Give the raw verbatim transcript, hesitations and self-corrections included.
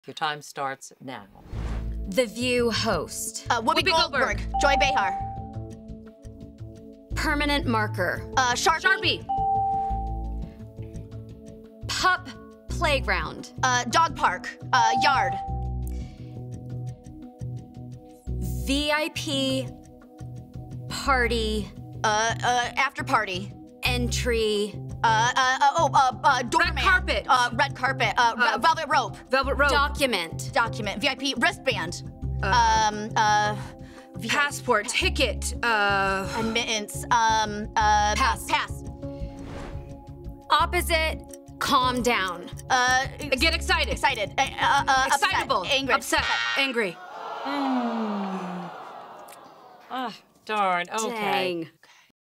Your time starts now. The View host. Uh, Whoopi, Whoopi Goldberg. Goldberg. Joy Behar. Permanent marker. Uh, Sharpie. Sharpie. Pup playground. Uh, dog park. Uh, yard. V I P party Uh, uh, after party. entry. Uh, uh, uh oh, uh, uh, doorman. Red carpet. Uh, red carpet. Uh, Uh, velvet rope. Velvet rope. Document. Document. V I P wristband. Uh, um, uh, V I P Passport. Ticket. Uh. admittance. Um, uh, Pass. Pass. Opposite. Calm down. Uh, Get excited. excited. Uh, uh, uh, Excitable. Upset. Angry. Upset. Angry. Ah, darn. Okay. Dang.